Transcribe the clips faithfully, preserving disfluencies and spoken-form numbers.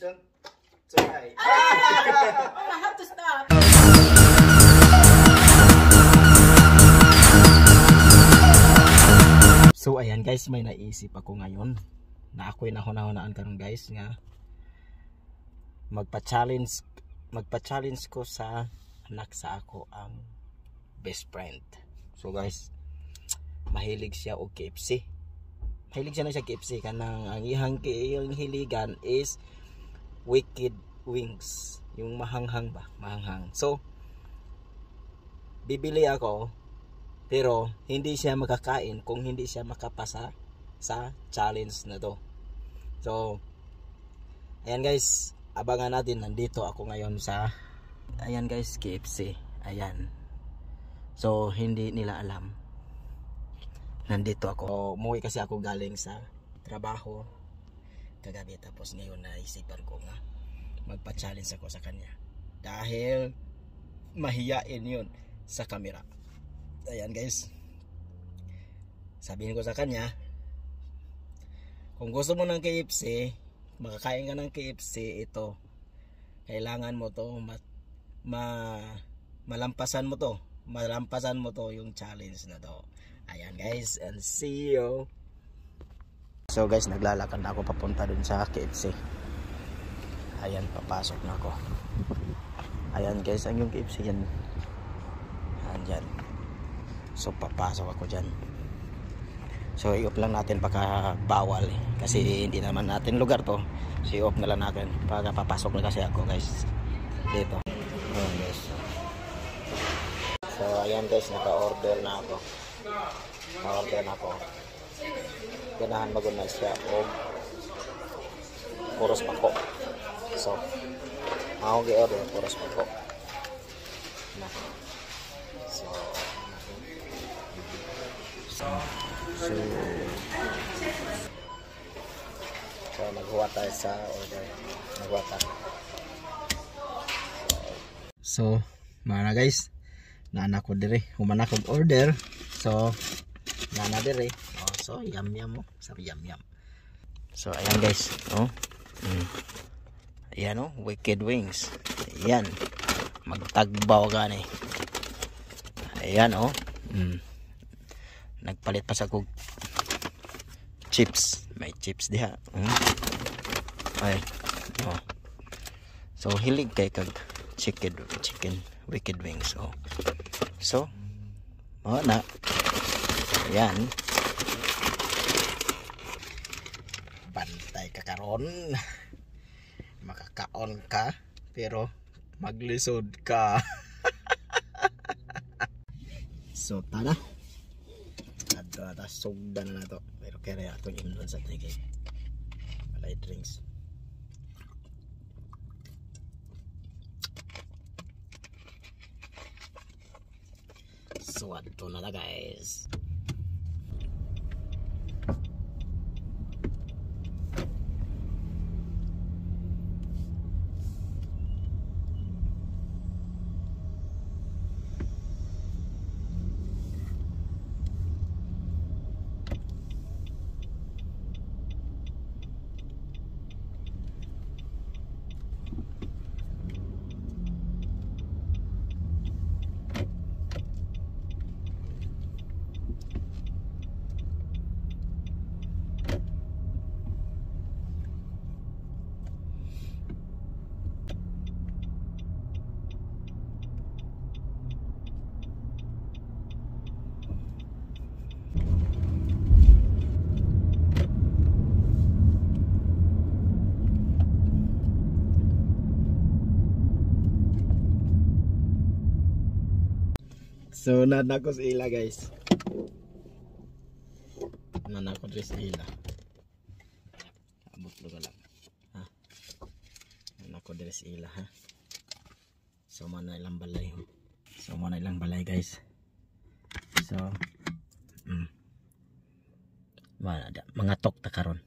don't try. I have to stop. So ayan guys, may naisip ako ngayon na ako'y nahuna-hunaan karon guys nga magpa-challenge magpa-challenge ko sa anak sa ako ang best friend. So guys, mahilig siya og K F C. Mahilig siya na siya K F C kanang ang ihang iyang hiligan is Wicked Wings, yung mahanghang ba, mahanghang. So bibili ako pero hindi siya makakain kung hindi siya makapasa sa challenge na to. So ayan guys, abangan natin. Nandito ako ngayon sa ayan guys, K F C. Ayan. So hindi nila alam nandito ako. Umuwi kasi ako galing sa trabaho kagabi, tapos ngayon naisipan ko nga magpa-challenge ako sa kanya dahil mahiyain yun sa camera. Ayan guys, sabihin ko sa kanya, kung gusto mo ng K F C, makakain ka ng K F C, ito kailangan mo to ma, ma malampasan mo to malampasan mo to yung challenge na to. Ayan guys, and see you. So guys, naglalakad na ako papunta dun sa K F C. Ayan, papasok na ako. Ayan guys, ang yung K F C yan. Andyan. So papasok ako dyan. So i-off lang natin pagka bawal eh. Kasi hindi naman natin lugar to. So i-off na lang natin pagka papasok na kasi ako guys dito. Ayan guys. So ayan guys, naka-order na ako. Naka-order na ako. Ganahan magunay siya o puros pako. So ako gi-order puros pako na. So So, so naghuwa tayo sa order. Naghuwa tayo. So, mga na guys, nana ko dire. Humana ko order. So, nana dire. Oh, so, yum yum mo. Sabi yum yum. So, ayan guys. Oh. Mm. Ayan oh, Wicked Wings. Ayan. Magtagbaw gani. Ayan oh. Mm. Nagpalit pa sa kog chips. May chips diha. Hmm. Ay. Oh. So hilig kay kag chicken chicken Wicked Wings. Oh. So oh na. Ayan. Bantay ka karon. Makakaon ka pero maglisod ka. So tada. Ato ata sugdan na nato. Pero kaya atong imnon sa tigay. Malay drinks. So ato na na guys. So nanako sa ila guys. Nanako diri sa ila. Abot lugar lang. Ha. Nanako diri sa ila ha. So mana ilang balay. So mana ilang balay guys. So mm. Mana mga tok ta karon.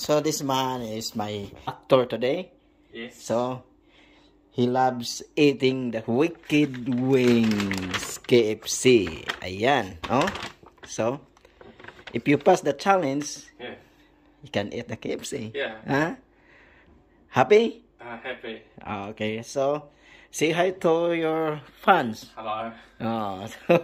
So this man is my actor today. Yes. So he loves eating the Wicked Wings K F C. Ayan, oh. So if you pass the challenge, Yeah. you can eat the K F C. Yeah. Huh? Happy? Uh, happy. Okay, so say hi to your fans. Hello. Oh.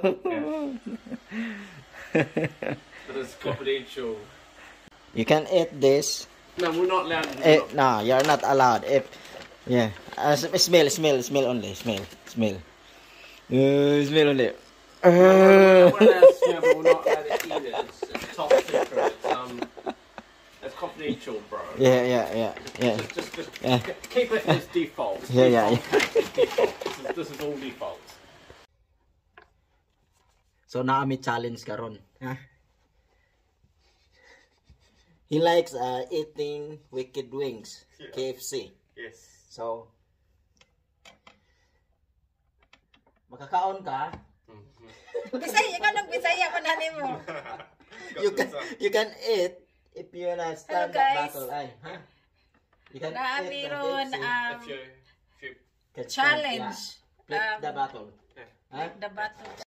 But it's confidential. You can eat this. No, we're not allowed. Eh, no, you're not allowed. If yeah, uh, s- smell, smell, smell only, smell, smell. Uh, smell only. We're Uh. allowed to smell, but we're not allowed to eat it. It's, it's top secret. It's, um, it's confidential, bro. Yeah, yeah, yeah, yeah. Just, just, just Yeah. keep it as default. Yeah, yeah, Default case, default. This is, this is all default. So naami challenge karon. Ha? He likes uh, eating Wicked Wings, Yeah. K F C. Yes. So makakaon ka. Bisaya ka nang Bisaya ko na mo. You can you can eat if you na stand Hello, guys. battle ay, ha? You can Na eat the meron K F C. um, If you, if you Can stand, challenge. yeah. Flip Um, the battle. Yeah. Ha? the battle.